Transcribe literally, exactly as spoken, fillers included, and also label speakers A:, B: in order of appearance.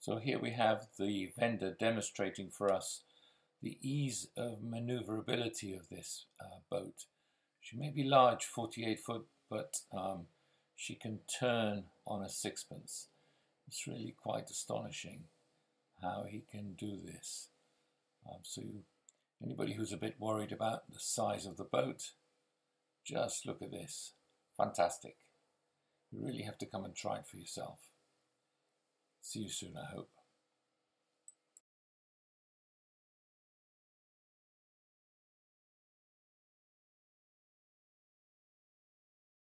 A: So here we have the vendor demonstrating for us the ease of maneuverability of this uh, boat. She may be large, forty-eight foot, but um, she can turn on a sixpence. It's really quite astonishing how he can do this. Um, so you, anybody who's a bit worried about the size of the boat, just look at this. Fantastic. You really have to come and try it for yourself. See you soon, I hope.